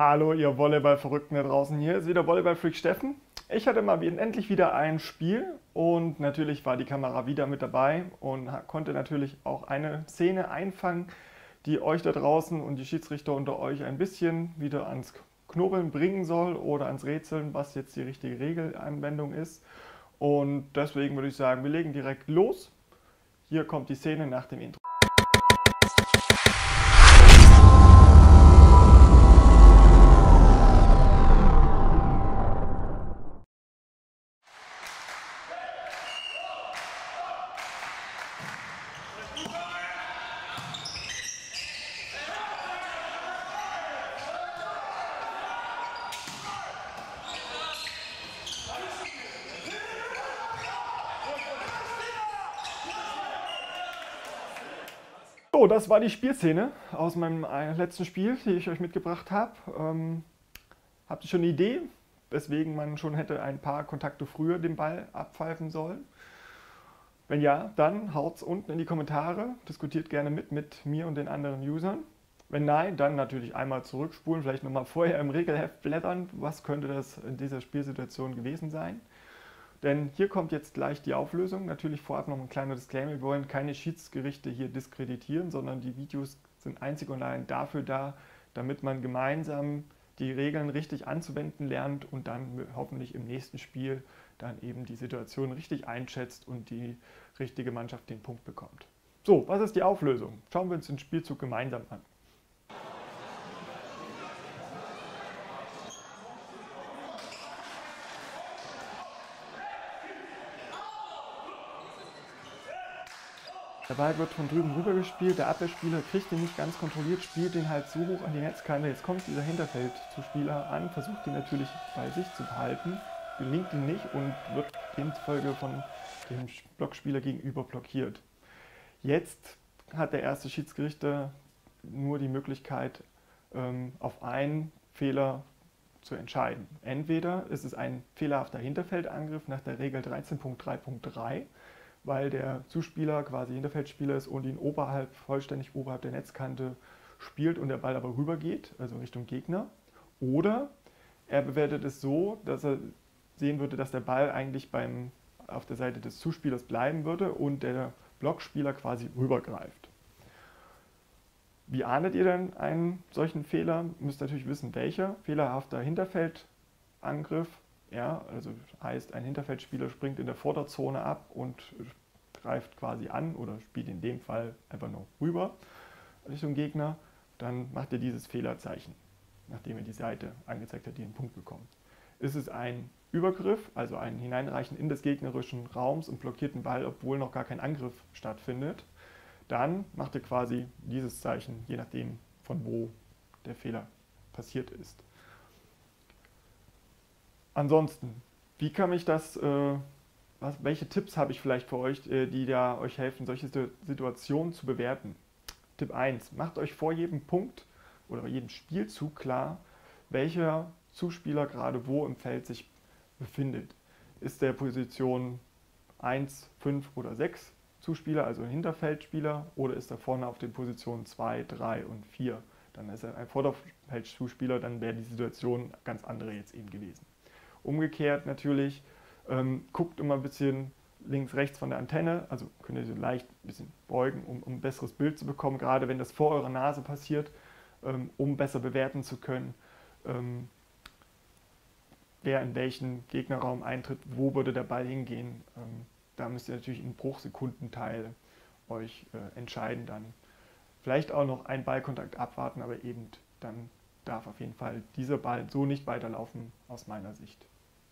Hallo, ihr Volleyball-Verrückten da draußen. Hier ist wieder Volleyball-Freak Steffen. Ich hatte mal endlich wieder ein Spiel und natürlich war die Kamera wieder mit dabei und konnte natürlich auch eine Szene einfangen, die euch da draußen und die Schiedsrichter unter euch ein bisschen wieder ans Knobeln bringen soll oder ans Rätseln, was jetzt die richtige Regelanwendung ist. Und deswegen würde ich sagen, wir legen direkt los. Hier kommt die Szene nach dem Intro. So, das war die Spielszene aus meinem letzten Spiel, die ich euch mitgebracht habe. Habt ihr schon eine Idee, weswegen man schon hätte ein paar Kontakte früher den Ball abpfeifen sollen? Wenn ja, dann haut's unten in die Kommentare, diskutiert gerne mit mir und den anderen Usern. Wenn nein, dann natürlich einmal zurückspulen, vielleicht nochmal vorher im Regelheft blättern, was könnte das in dieser Spielsituation gewesen sein. Denn hier kommt jetzt gleich die Auflösung. Natürlich vorab noch ein kleiner Disclaimer. Wir wollen keine Schiedsgerichte hier diskreditieren, sondern die Videos sind einzig und allein dafür da, damit man gemeinsam die Regeln richtig anzuwenden lernt und dann hoffentlich im nächsten Spiel dann eben die Situation richtig einschätzt und die richtige Mannschaft den Punkt bekommt. So, was ist die Auflösung? Schauen wir uns den Spielzug gemeinsam an. Der Ball wird von drüben rüber gespielt, der Abwehrspieler kriegt den nicht ganz kontrolliert, spielt den halt so hoch an die Netzkante. Jetzt kommt dieser Hinterfeldzuspieler an, versucht ihn natürlich bei sich zu behalten, gelingt ihm nicht und wird demzufolge von dem Blockspieler gegenüber blockiert. Jetzt hat der erste Schiedsrichter nur die Möglichkeit, auf einen Fehler zu entscheiden. Entweder ist es ein fehlerhafter Hinterfeldangriff nach der Regel 13.3.3, weil der Zuspieler quasi Hinterfeldspieler ist und ihn vollständig oberhalb der Netzkante spielt und der Ball aber rüber geht, also Richtung Gegner. Oder er bewertet es so, dass er sehen würde, dass der Ball eigentlich auf der Seite des Zuspielers bleiben würde und der Blockspieler quasi rübergreift. Wie ahndet ihr denn einen solchen Fehler? Ihr müsst natürlich wissen, welcher. Fehlerhafter Hinterfeldangriff. Ja, also heißt, ein Hinterfeldspieler springt in der Vorderzone ab und greift quasi an oder spielt in dem Fall einfach nur rüber Richtung Gegner. Dann macht er dieses Fehlerzeichen, nachdem er die Seite angezeigt hat, die einen Punkt bekommt. Ist es ein Übergriff, also ein Hineinreichen in des gegnerischen Raums und blockiert den Ball, obwohl noch gar kein Angriff stattfindet, dann macht er quasi dieses Zeichen, je nachdem von wo der Fehler passiert ist. Ansonsten, wie kann ich welche Tipps habe ich vielleicht für euch, die da euch helfen, solche Situationen zu bewerten? Tipp 1, macht euch vor jedem Punkt oder jedem Spielzug klar, welcher Zuspieler gerade wo im Feld sich befindet. Ist der Position 1, 5 oder 6 Zuspieler, also ein Hinterfeldspieler, oder ist er vorne auf den Positionen 2, 3 und 4? Dann ist er ein Vorderfeldzuspieler, dann wäre die Situation ganz andere jetzt eben gewesen. Umgekehrt natürlich, guckt immer ein bisschen links, rechts von der Antenne, also könnt ihr so leicht ein bisschen beugen, um ein besseres Bild zu bekommen, gerade wenn das vor eurer Nase passiert, um besser bewerten zu können, wer in welchen Gegnerraum eintritt, wo würde der Ball hingehen. Da müsst ihr natürlich im Bruchsekundenteil euch entscheiden dann. Vielleicht auch noch einen Ballkontakt abwarten, aber eben dann darf auf jeden Fall dieser Ball so nicht weiterlaufen aus meiner Sicht.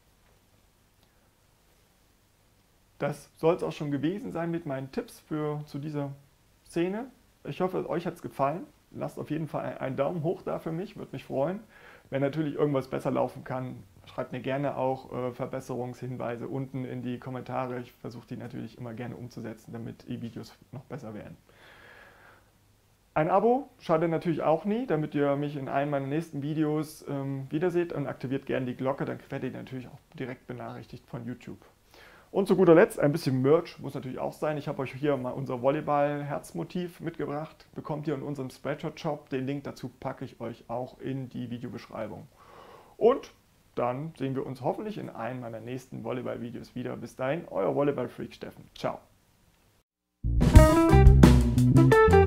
Das soll es auch schon gewesen sein mit meinen Tipps zu dieser Szene. Ich hoffe, euch hat es gefallen. Lasst auf jeden Fall einen Daumen hoch da für mich, würde mich freuen. Wenn natürlich irgendwas besser laufen kann, schreibt mir gerne auch Verbesserungshinweise unten in die Kommentare. Ich versuche die natürlich immer gerne umzusetzen, damit die Videos noch besser werden. Ein Abo schadet natürlich auch nie, damit ihr mich in einem meiner nächsten Videos wiederseht, und aktiviert gerne die Glocke, dann werdet ihr natürlich auch direkt benachrichtigt von YouTube. Und zu guter Letzt ein bisschen Merch muss natürlich auch sein. Ich habe euch hier mal unser Volleyball-Herzmotiv mitgebracht. Bekommt ihr in unserem Spreadshirt-Shop. Den Link dazu packe ich euch auch in die Videobeschreibung. Und dann sehen wir uns hoffentlich in einem meiner nächsten Volleyball-Videos wieder. Bis dahin, euer Volleyball-Freak Steffen. Ciao.